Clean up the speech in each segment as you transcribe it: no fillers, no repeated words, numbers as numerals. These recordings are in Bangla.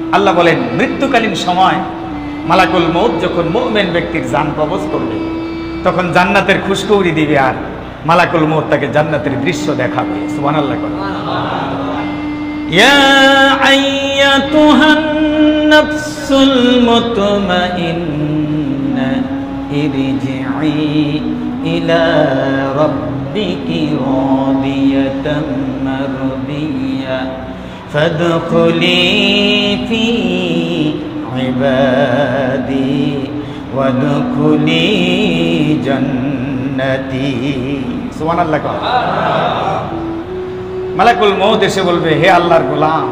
আল্লাহ বলেন মৃত্যুকালীন সময় মালাকুল মউত যখন মুমিন ব্যক্তির জান কবজ করবে তখন জান্নাতের খুশখবরি দিবে আর মালাকুল মউত তাকে জান্নাতের দৃশ্য দেখাবে। সুবহানাল্লাহ। ইয়া আইয়াতুহান নাফসুল মুতমাইন্না ইরজিই ইলা রাব্বিকি রাদিয়াতাম মারদিয়া ফাদখুলি ফি ইবাদি ওয়াদখুলি জান্নাতি। সুবহানাল্লাহ। মালাকুল মউত এসে বলবে, হে আল্লাহর গোলাম,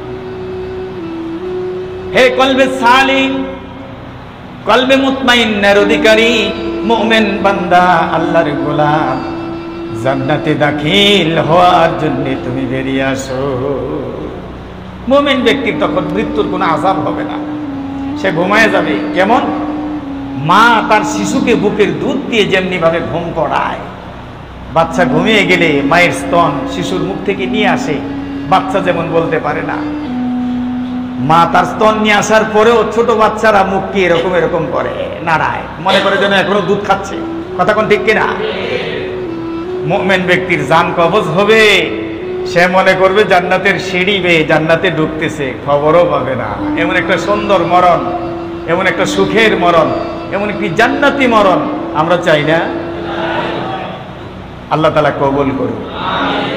হে কলবে সালিম, কলবে মুতমাইন্নার অধিকারী মুমিন বান্দা, আল্লাহর গোলাম, জান্নাতে দাখিল হওয়ার জন্য তুমি বেরিয়ে আসো। মুমিন ব্যক্তির তখন মৃত্যুর কোনো আযাব হবে না, সে ঘুমায় যাবে। কেমন? মা তার শিশুকে বুকের দুধ দিয়ে যেমনি ভাবে ঘুম পড়ায়, বাচ্চা ঘুমিয়ে গেলে মায়ের স্তন শিশুর মুখ থেকে নিয়ে আসে, বাচ্চা যেমন বলতে পারে না, মা তার স্তন নিয়ে আসার পরেও ছোট বাচ্চারা মুখ কি এরকম এরকম করে, নাড়ায়, মনে করে যেন এখনো দুধ খাচ্ছে। কথা কোন ঠিক কিনা? মুমিন ব্যক্তির জান কবজ হবে, সে মনে করবে জান্নাতের সিঁড়ি বেয়ে জান্নাতে ঢুকতেছে, খবরও পাবে না। এমন একটা সুন্দর মরণ, এমন একটা সুখের মরণ, এমন একটি জান্নাতি মরণ আমরা চাই না? আল্লাহ তাআলা কবুল করুন।